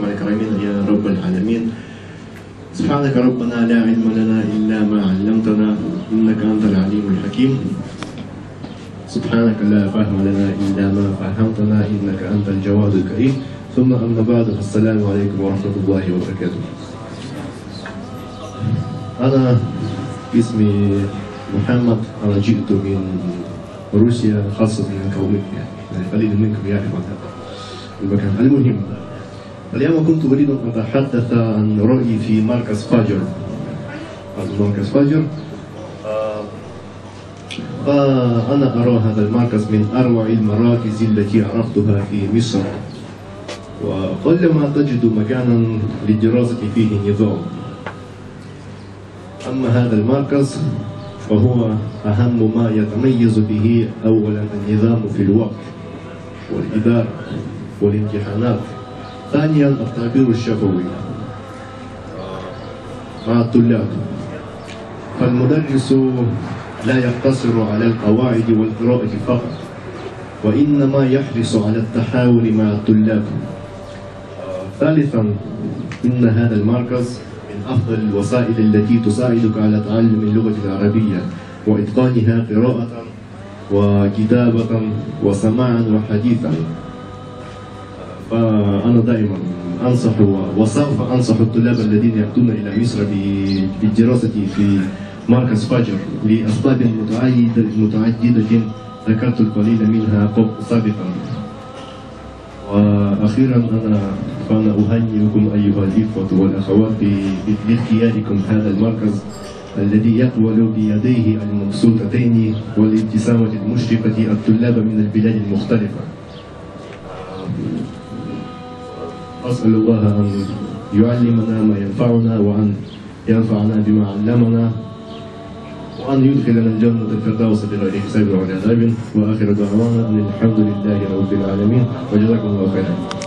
أكرم الأكرمين يا رب العالمين. سبحانك ربنا لا علم لنا إلا ما علمتنا إنك أنت العليم الحكيم. سبحانك لا فهم لنا إلا ما فهمتنا إنك أنت الجواد الكريم. ثم أما بعد، السلام عليكم ورحمة الله وبركاته. أنا اسمي محمد. أنا جئت من روسيا، خاصة من كوميك، يعني قليل منكم يعرف هذا المكان. المهم، اليوم كنت أريد أن أتحدث عن رأيي في مركز فجر. مركز فجر، فأنا أرى هذا المركز من أروع المراكز التي عرفتها في مصر، وقلما تجد مكانا للدراسة فيه نظام. أما هذا المركز فهو أهم ما يتميز به أولا النظام في الوقت والإدارة والامتحانات، ثانيا التعبير الشفوي مع الطلاب. فالمدرس لا يقتصر على القواعد والقراءة فقط، وإنما يحرص على التحاور مع الطلاب. ثالثا، إن هذا المركز من أفضل الوسائل التي تساعدك على تعلم اللغة العربية وإتقانها قراءة وكتابة وسماعا وحديثا. فأنا دائما أنصح وسوف أنصح الطلاب الذين يأتون إلى مصر بالدراسة في مركز فجر لأسباب متعددة ذكرت القليل منها سابقا. وأخيرا فأنا أهنئكم أيها الإخوة والأخوات باختياركم هذا المركز الذي يقبل بيديه المبسوطتين والابتسامة المشرقة الطلاب من البلاد المختلفة. أسأل الله أن يعلمنا ما ينفعنا، وأن ينفعنا بما علمنا، وأن يدخلنا الجنة الفردوس بغير حساب ولا عذاب. وآخر دعوانا أن الحمد لله رب العالمين، وجزاكم الله خيرا.